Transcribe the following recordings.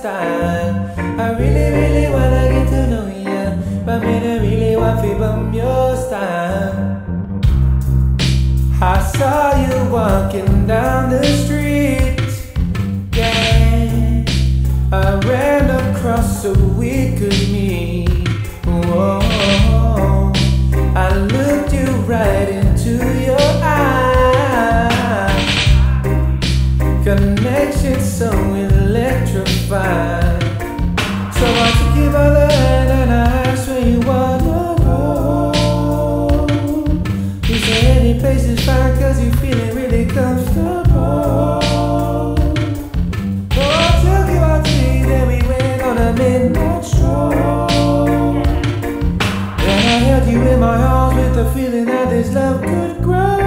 style. I really, really wanna get to know ya, but me I really want to bum your style. I saw you walking down the street, yeah. I ran across so we could meet. Whoa. I looked you right into your eyes. Connection so electrified. So I took you by the hand and I asked where you wanna go. You say any place is fine cause you feeling really comfortable. Oh, I took you out to eat, then we went on a midnight stroll. Then I held you in my arms with the feeling that this love could grow.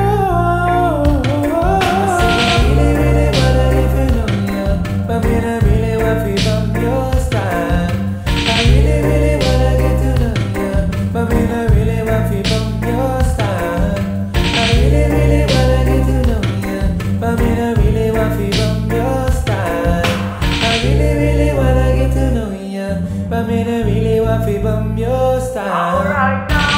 I really, really wanna get to know ya, but me I really want to bump your style. I really, really wanna get to know ya, but me I really want to bump your style. I really, really wanna get to know ya, but me I really want to bump your style. I really, really wanna get to know ya, but me I really want to bump your style. Alright now.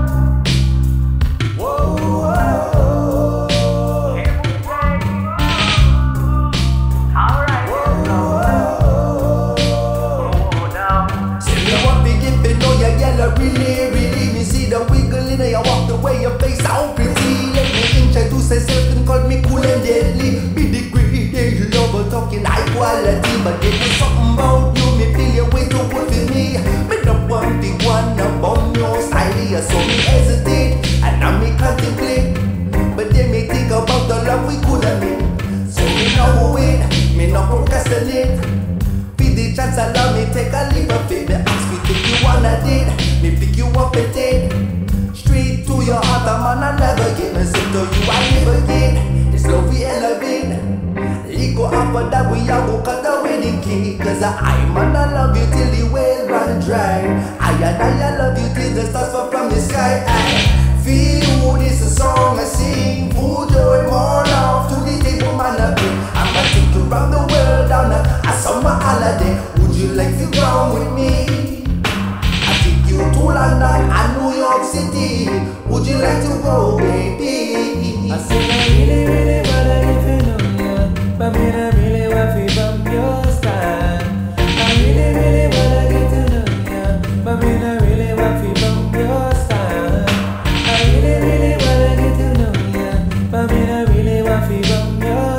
Really, really, me see the wiggle in your walk the way your face sound pretty. Let me introduce myself and call me cool and deadly. Be the greedy lover talking high quality, but there is something about you, me feel your way too good with me. Me not want the one about your style, so me hesitate and now me contemplate. But then me think about the love we could have made. So me now wait, me not procrastinate. Be the chance allow me take a leap of faith. Me ask me if you wanna date. Me pick you up and take straight to your heart, man, I never get me sit to you, I never get. It's love we elevate. Let go after that, we all go cut the wedding cake. Cause I, man, I love you till the well run dry. I love you till the stars fall from the sky. I feel this a song I sing. Full joy, more love to the table, man, I bring. I'ma take you around the world on a summer holiday. Would you like to come with me? To London and New York City, would you like to go, baby? I said I really, really wanna get to know ya, but me I really want to bump your style. I really, really wanna get to know ya, but me I really want to bump your style. I really, really wanna get to know ya, but me I really want to bump your